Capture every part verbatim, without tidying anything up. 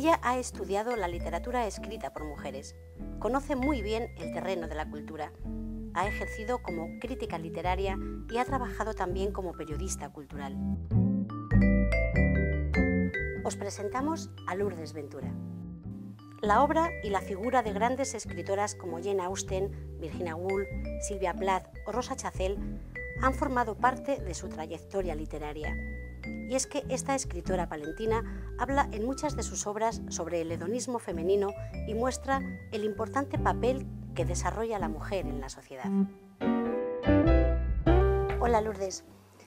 Ella ha estudiado la literatura escrita por mujeres, conoce muy bien el terreno de la cultura, ha ejercido como crítica literaria y ha trabajado también como periodista cultural. Os presentamos a Lourdes Ventura. La obra y la figura de grandes escritoras como Jane Austen, Virginia Woolf, Sylvia Plath o Rosa Chacel han formado parte de su trayectoria literaria. Y es que esta escritora palentina habla en muchas de sus obras sobre el hedonismo femenino y muestra el importante papel que desarrolla la mujer en la sociedad. Hola Lourdes,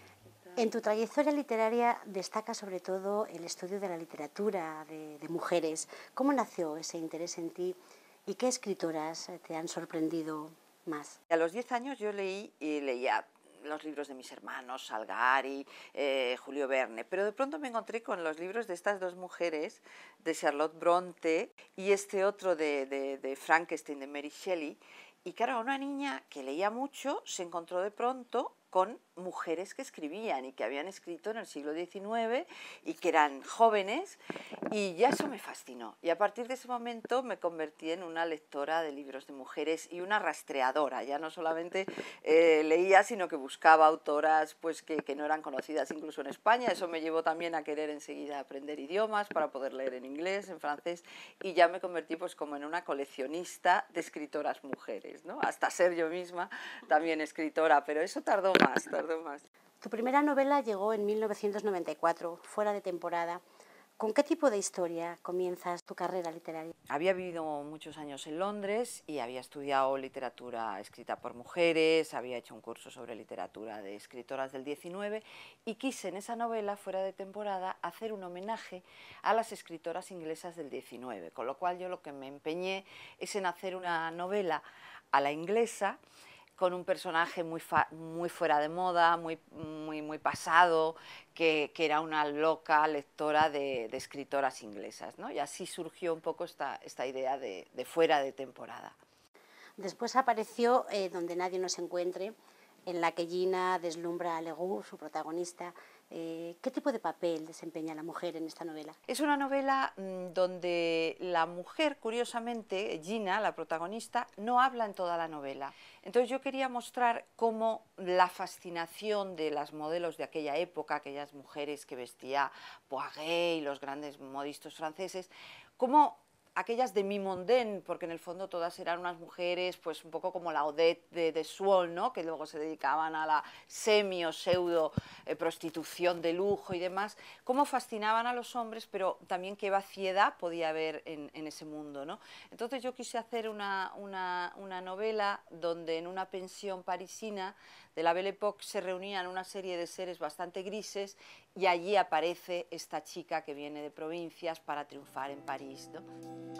en tu trayectoria literaria destaca sobre todo el estudio de la literatura de, de mujeres. ¿Cómo nació ese interés en ti y qué escritoras te han sorprendido más? A los diez años yo leí y leía los libros de mis hermanos, Salgari, eh, Julio Verne, pero de pronto me encontré con los libros de estas dos mujeres, de Charlotte Bronte y este otro de, de, de Frankenstein, de Mary Shelley, y claro, una niña que leía mucho se encontró de pronto con mujeres que escribían y que habían escrito en el siglo diecinueve y que eran jóvenes, y ya eso me fascinó. Y a partir de ese momento me convertí en una lectora de libros de mujeres y una rastreadora. Ya no solamente eh, leía, sino que buscaba autoras pues, que, que no eran conocidas incluso en España. Eso me llevó también a querer enseguida aprender idiomas para poder leer en inglés, en francés, y ya me convertí pues, como en una coleccionista de escritoras mujeres, ¿no? Hasta ser yo misma también escritora, pero eso tardó más, tardó más. Tu primera novela llegó en mil novecientos noventa y cuatro, fuera de temporada. ¿Con qué tipo de historia comienzas tu carrera literaria? Había vivido muchos años en Londres y había estudiado literatura escrita por mujeres, había hecho un curso sobre literatura de escritoras del diecinueve y quise en esa novela, fuera de temporada, hacer un homenaje a las escritoras inglesas del diecinueve, con lo cual yo lo que me empeñé es en hacer una novela a la inglesa, con un personaje muy, fa muy fuera de moda, muy, muy, muy pasado, que, que era una loca lectora de, de escritoras inglesas, ¿no? Y así surgió un poco esta, esta idea de, de fuera de temporada. Después apareció eh, Donde nadie nos encuentre, en la que Gina deslumbra a Legoux, su protagonista. Eh, ¿Qué tipo de papel desempeña la mujer en esta novela? Es una novela mmm, donde la mujer, curiosamente, Gina, la protagonista, no habla en toda la novela. Entonces yo quería mostrar cómo la fascinación de las modelos de aquella época, aquellas mujeres que vestía Poiret y los grandes modistas franceses, cómo aquellas de mi-mondaine, porque en el fondo todas eran unas mujeres pues un poco como la Odette de, de Swan, ¿no? Que luego se dedicaban a la semi o pseudo eh, prostitución de lujo y demás, cómo fascinaban a los hombres, pero también qué vaciedad podía haber en, en ese mundo, ¿no? Entonces yo quise hacer una, una, una novela donde en una pensión parisina de la Belle Époque se reunían una serie de seres bastante grises y allí aparece esta chica que viene de provincias para triunfar en París, ¿no?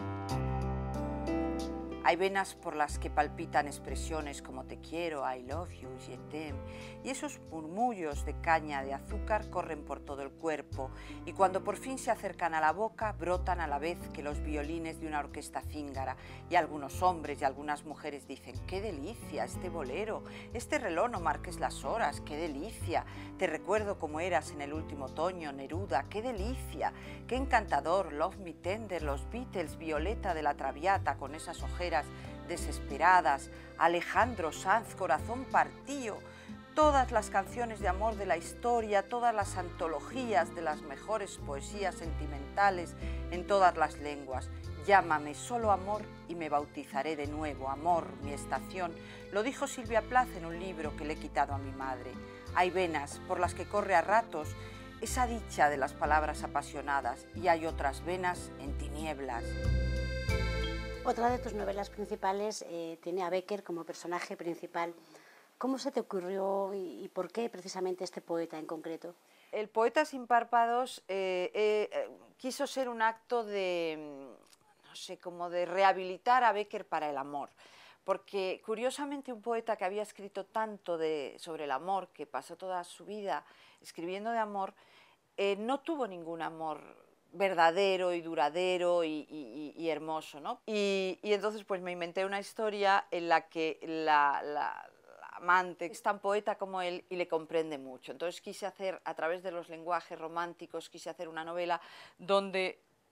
Hay venas por las que palpitan expresiones como te quiero, I love you, je t'aime, y esos murmullos de caña de azúcar corren por todo el cuerpo y cuando por fin se acercan a la boca brotan a la vez que los violines de una orquesta cíngara y algunos hombres y algunas mujeres dicen ¡qué delicia este bolero! Este reloj no marques las horas, ¡qué delicia! Te recuerdo como eras en el último otoño, Neruda, ¡qué delicia! ¡Qué encantador! Love Me Tender, los Beatles, Violeta de la Traviata con esas ojeras desesperadas, Alejandro Sanz, Corazón Partido, todas las canciones de amor de la historia, todas las antologías de las mejores poesías sentimentales en todas las lenguas. Llámame solo amor y me bautizaré de nuevo, amor, mi estación. Lo dijo Sylvia Plath en un libro que le he quitado a mi madre. Hay venas por las que corre a ratos esa dicha de las palabras apasionadas y hay otras venas en tinieblas. Otra de tus novelas principales eh, tiene a Bécquer como personaje principal. ¿Cómo se te ocurrió y, y por qué precisamente este poeta en concreto? El poeta sin párpados eh, eh, quiso ser un acto de, no sé, como de rehabilitar a Bécquer para el amor. Porque curiosamente un poeta que había escrito tanto de, sobre el amor, que pasó toda su vida escribiendo de amor, eh, no tuvo ningún amor verdadero y duradero y, y, y hermoso, ¿no? Y, y entonces pues me inventé una historia en la que la, la, la amante es tan poeta como él y le comprende mucho. Entonces quise hacer, a través de los lenguajes románticos, quise hacer una novela donde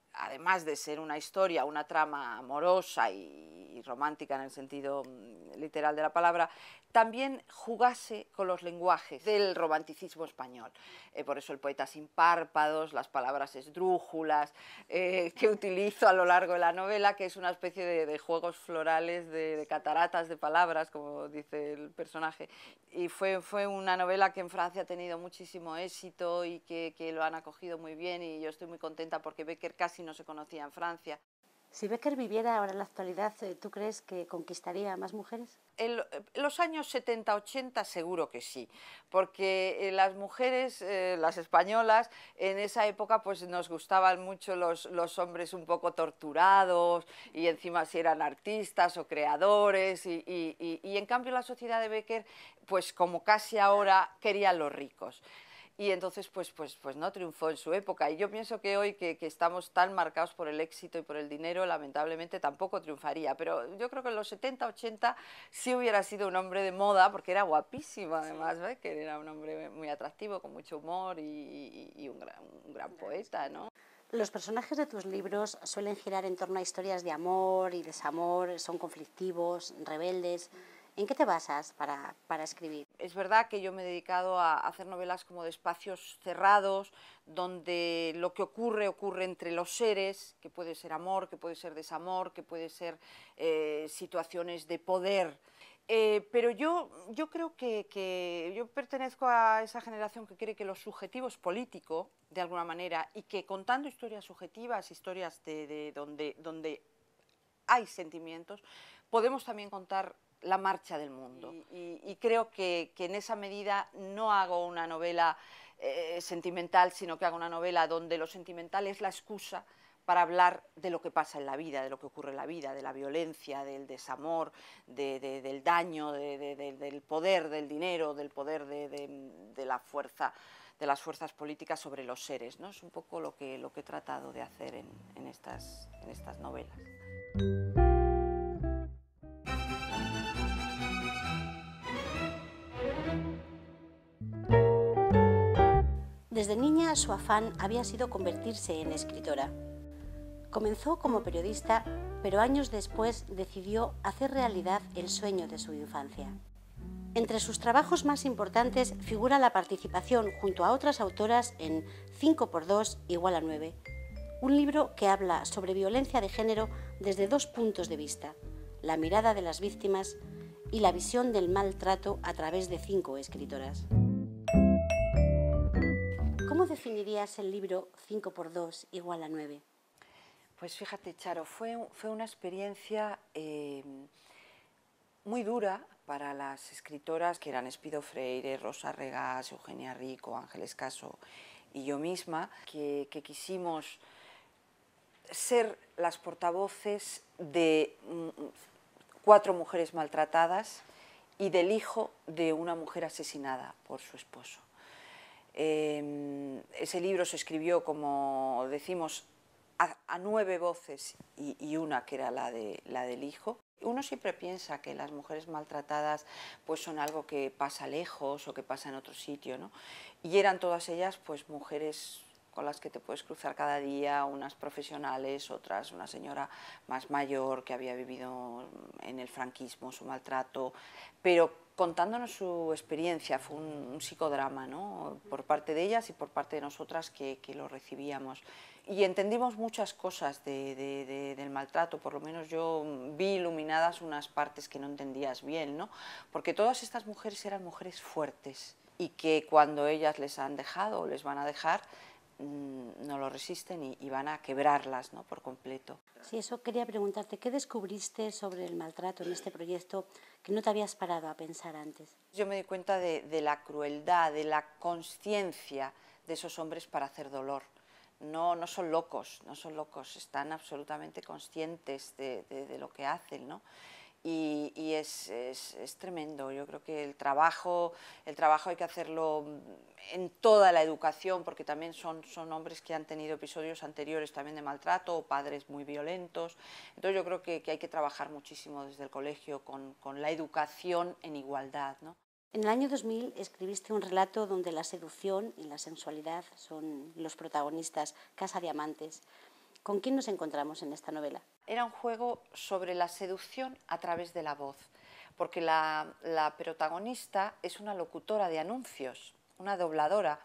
además de ser una historia, una trama amorosa y, y romántica en el sentido literal de la palabra, también jugase con los lenguajes del romanticismo español. Eh, por eso el poeta sin párpados, las palabras esdrújulas, eh, que utilizo a lo largo de la novela, que es una especie de, de juegos florales, de, de cataratas de palabras, como dice el personaje. Y fue, fue una novela que en Francia ha tenido muchísimo éxito y que, que lo han acogido muy bien, y yo estoy muy contenta porque Bécquer casi no se conocía en Francia. Si Bécquer viviera ahora en la actualidad, ¿tú crees que conquistaría a más mujeres? En los años setenta ochenta seguro que sí, porque las mujeres, eh, las españolas, en esa época pues nos gustaban mucho los, los hombres un poco torturados, y encima si eran artistas o creadores, y, y, y, y en cambio la sociedad de Bécquer, pues como casi ahora, quería a los ricos. Y entonces pues, pues, pues no triunfó en su época, y yo pienso que hoy que, que estamos tan marcados por el éxito y por el dinero, lamentablemente tampoco triunfaría, pero yo creo que en los setenta ochenta sí hubiera sido un hombre de moda, porque era guapísimo además, ¿ves? Que era un hombre muy atractivo, con mucho humor y, y, y un, gran, un gran poeta, ¿no? Los personajes de tus libros suelen girar en torno a historias de amor y desamor, son conflictivos, rebeldes. ¿En qué te basas para, para escribir? Es verdad que yo me he dedicado a hacer novelas como de espacios cerrados, donde lo que ocurre, ocurre entre los seres, que puede ser amor, que puede ser desamor, que puede ser eh, situaciones de poder. Eh, pero yo, yo creo que, que yo pertenezco a esa generación que cree que lo subjetivo es político, de alguna manera, y que contando historias subjetivas, historias de, de donde, donde hay sentimientos, podemos también contar la marcha del mundo. Y, y, y creo que, que en esa medida no hago una novela eh, sentimental, sino que hago una novela donde lo sentimental es la excusa para hablar de lo que pasa en la vida, de lo que ocurre en la vida, de la violencia, del desamor, de, de, del daño, de, de, de, del poder, del dinero, del poder de, de, de la fuerza, de las fuerzas políticas sobre los seres, ¿no? Es un poco lo que, lo que he tratado de hacer en, en, estas, en estas novelas. Desde niña su afán había sido convertirse en escritora. Comenzó como periodista, pero años después decidió hacer realidad el sueño de su infancia. Entre sus trabajos más importantes figura la participación junto a otras autoras en cinco por dos igual a nueve, un libro que habla sobre violencia de género desde dos puntos de vista, la mirada de las víctimas y la visión del maltrato a través de cinco escritoras. ¿Cómo definirías el libro cinco por dos igual a nueve? Pues fíjate, Charo, fue, fue una experiencia eh, muy dura para las escritoras que eran Espido Freire, Rosa Regás, Eugenia Rico, Ángeles Caso y yo misma, que, que quisimos ser las portavoces de cuatro mujeres maltratadas y del hijo de una mujer asesinada por su esposo. Eh, ese libro se escribió, como decimos, a, a nueve voces y, y una que era la, de, la del hijo. Uno siempre piensa que las mujeres maltratadas pues son algo que pasa lejos o que pasa en otro sitio, ¿no? Y eran todas ellas pues mujeres con las que te puedes cruzar cada día, unas profesionales, otras una señora más mayor que había vivido en el franquismo su maltrato, pero contándonos su experiencia. Fue un, un psicodrama, ¿no? Por parte de ellas y por parte de nosotras que, que lo recibíamos. Y entendimos muchas cosas de, de, de, del maltrato, por lo menos yo vi iluminadas unas partes que no entendías bien, ¿no? Porque todas estas mujeres eran mujeres fuertes y que cuando ellas les han dejado o les van a dejar, no lo resisten y, y van a quebrarlas, ¿no? Por completo. Sí, eso quería preguntarte, ¿qué descubriste sobre el maltrato en este proyecto que no te habías parado a pensar antes? Yo me di cuenta de, de la crueldad, de la consciencia de esos hombres para hacer dolor. No, no son locos, no son locos, están absolutamente conscientes de, de, de lo que hacen, ¿no? Y, y es, es, es tremendo. Yo creo que el trabajo, el trabajo hay que hacerlo en toda la educación, porque también son, son hombres que han tenido episodios anteriores también de maltrato o padres muy violentos. Entonces yo creo que, que hay que trabajar muchísimo desde el colegio con, con la educación en igualdad, ¿no? En el año dos mil escribiste un relato donde la seducción y la sensualidad son los protagonistas, Casa de Amantes. ¿Con quién nos encontramos en esta novela? Era un juego sobre la seducción a través de la voz, porque la, la protagonista es una locutora de anuncios, una dobladora,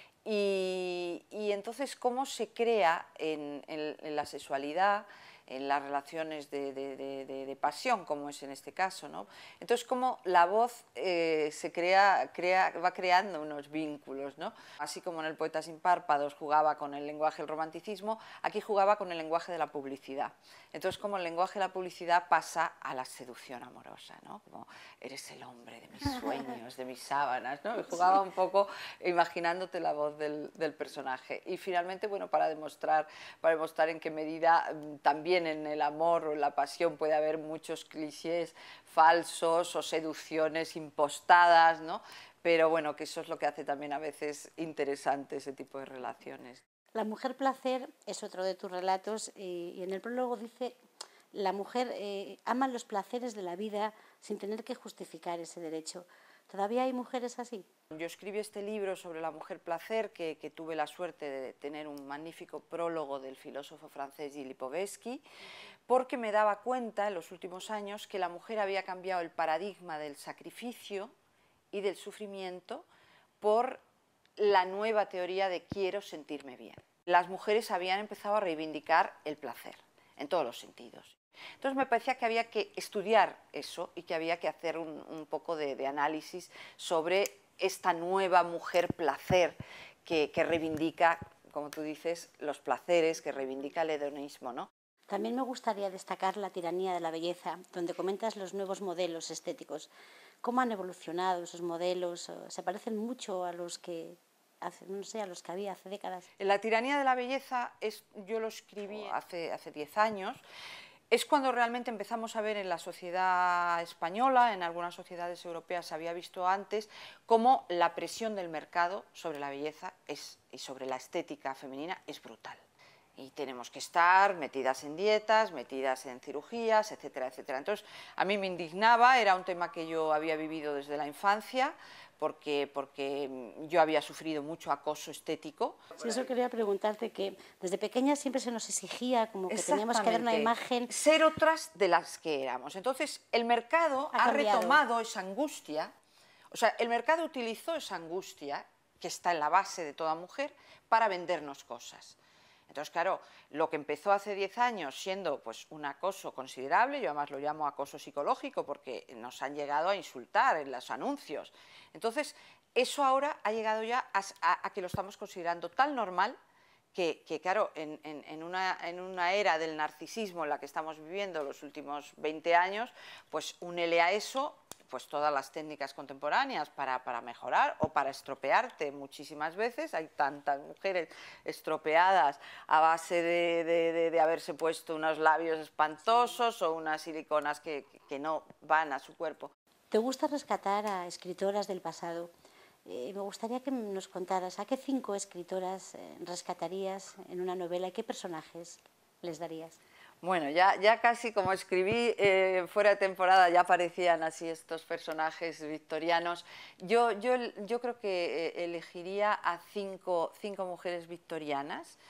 y, y entonces cómo se crea en, en, en la sexualidad, en las relaciones de, de, de, de, de pasión, como es en este caso, ¿no? Entonces, cómo la voz eh, se crea, crea, va creando unos vínculos, ¿no? Así como en El poeta sin párpados jugaba con el lenguaje del romanticismo, aquí jugaba con el lenguaje de la publicidad. Entonces, como el lenguaje de la publicidad pasa a la seducción amorosa, ¿no? Como eres el hombre de mis sueños, de mis sábanas, ¿no? Y jugaba un poco imaginándote la voz del, del personaje. Y finalmente, bueno, para demostrar, para demostrar en qué medida también en el amor o en la pasión puede haber muchos clichés falsos o seducciones impostadas, ¿no? Pero bueno, que eso es lo que hace también a veces interesante ese tipo de relaciones. La mujer placer es otro de tus relatos y, y en el prólogo dice: la mujer eh, ama los placeres de la vida sin tener que justificar ese derecho. ¿Todavía hay mujeres así? Yo escribí este libro sobre la mujer placer, que, que tuve la suerte de tener un magnífico prólogo del filósofo francés Gilles Lipovetsky, porque me daba cuenta en los últimos años que la mujer había cambiado el paradigma del sacrificio y del sufrimiento por la nueva teoría de quiero sentirme bien. Las mujeres habían empezado a reivindicar el placer, en todos los sentidos. Entonces me parecía que había que estudiar eso y que había que hacer un, un poco de, de análisis sobre esta nueva mujer placer que, que reivindica, como tú dices, los placeres, que reivindica el hedonismo, ¿no? También me gustaría destacar La tiranía de la belleza, donde comentas los nuevos modelos estéticos. ¿Cómo han evolucionado esos modelos? ¿Se parecen mucho a los que, hace, no sé, a los que había hace décadas? La tiranía de la belleza, es, yo lo escribí hace, hace diez años. Es cuando realmente empezamos a ver en la sociedad española, en algunas sociedades europeas se había visto antes, cómo la presión del mercado sobre la belleza es, y sobre la estética femenina es brutal. Y tenemos que estar metidas en dietas, metidas en cirugías, etcétera, etcétera. Entonces, a mí me indignaba, era un tema que yo había vivido desde la infancia, porque, porque yo había sufrido mucho acoso estético. Sí, eso quería preguntarte, que desde pequeña siempre se nos exigía como que teníamos que dar una imagen... Ser otras de las que éramos. Entonces, el mercado ha, ha retomado esa angustia, o sea, el mercado utilizó esa angustia, que está en la base de toda mujer, para vendernos cosas. Entonces, claro, lo que empezó hace diez años siendo pues, un acoso considerable, yo además lo llamo acoso psicológico porque nos han llegado a insultar en los anuncios. Entonces, eso ahora ha llegado ya a, a, a que lo estamos considerando tan normal que, que claro, en, en, en, una, en una era del narcisismo en la que estamos viviendo los últimos veinte años, pues únele a eso pues todas las técnicas contemporáneas para, para mejorar o para estropearte muchísimas veces. Hay tantas mujeres estropeadas a base de, de, de, de haberse puesto unos labios espantosos o unas siliconas que, que no van a su cuerpo. ¿Te gusta rescatar a escritoras del pasado? Eh, me gustaría que nos contaras a qué cinco escritoras eh, rescatarías en una novela y qué personajes les darías. Bueno, ya, ya casi como escribí eh, fuera de temporada ya aparecían así estos personajes victorianos. Yo, yo, yo creo que eh, elegiría a cinco, cinco mujeres victorianas,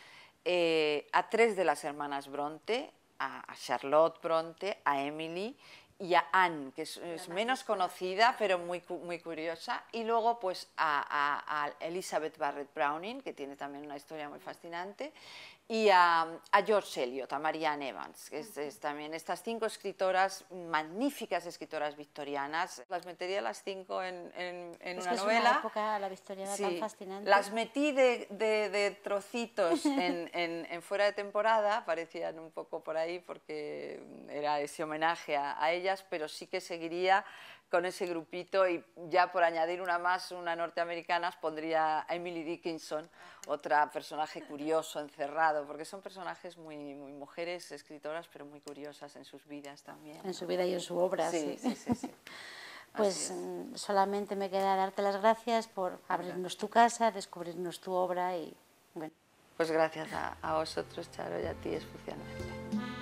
eh, a tres de las hermanas Bronte, a, a Charlotte Bronte, a Emily y a Anne, que es, es menos conocida pero muy, muy curiosa, y luego pues a, a, a Elizabeth Barrett Browning, que tiene también una historia muy fascinante, y a, a George Eliot, a Marianne Evans, que es, es también estas cinco escritoras, magníficas escritoras victorianas. Las metería las cinco en, en, en es una que novela. Es una época, la victoriana, sí, tan fascinante. Las metí de, de, de trocitos en, en, en fuera de temporada, aparecían un poco por ahí porque era ese homenaje a, a ellas, pero sí que seguiría con ese grupito, y ya por añadir una más, una norteamericana, pondría a Emily Dickinson, otra personaje curioso, encerrado, porque son personajes muy, muy mujeres, escritoras, pero muy curiosas en sus vidas también. En su vida y en su obra, sí. sí, sí, sí, sí. Pues solamente me queda darte las gracias por abrirnos tu casa, descubrirnos tu obra y bueno. Pues gracias a, a vosotros, Charo, y a ti especialmente.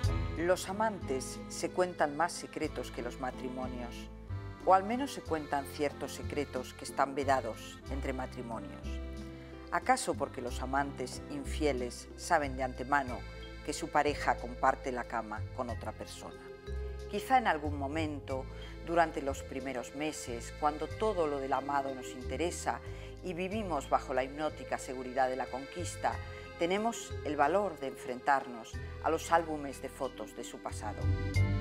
Los amantes se cuentan más secretos que los matrimonios, o al menos se cuentan ciertos secretos que están vedados entre matrimonios. ¿Acaso porque los amantes infieles saben de antemano que su pareja comparte la cama con otra persona. Quizá en algún momento, durante los primeros meses, cuando todo lo del amado nos interesa y vivimos bajo la hipnótica seguridad de la conquista, tenemos el valor de enfrentarnos a los álbumes de fotos de su pasado.